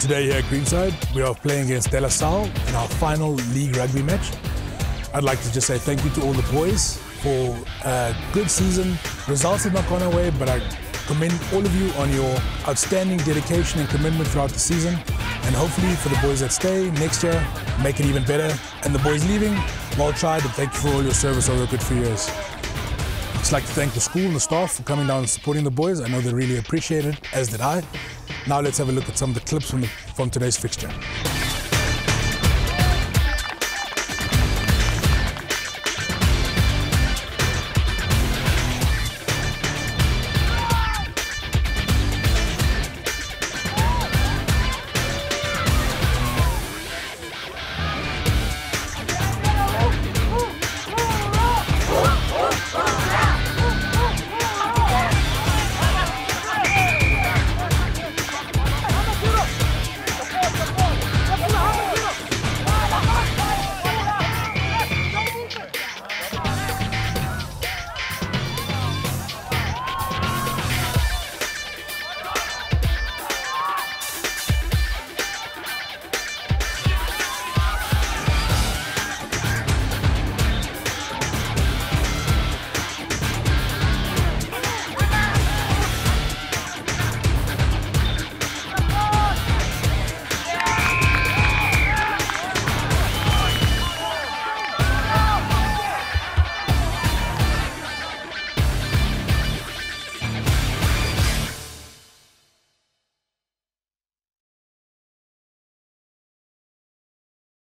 Today here at Greenside, we are playing against Salle in our final league rugby match. I'd like to just say thank you to all the boys for a good season. Results have not gone away, but I commend all of you on your outstanding dedication and commitment throughout the season. And hopefully for the boys that stay next year, make it even better. And the boys leaving, well tried, and thank you for all your service over a good few years. I'd just like to thank the school and the staff for coming down and supporting the boys. I know they really appreciate it, as did I. Now let's have a look at some of the clips from today's fixture.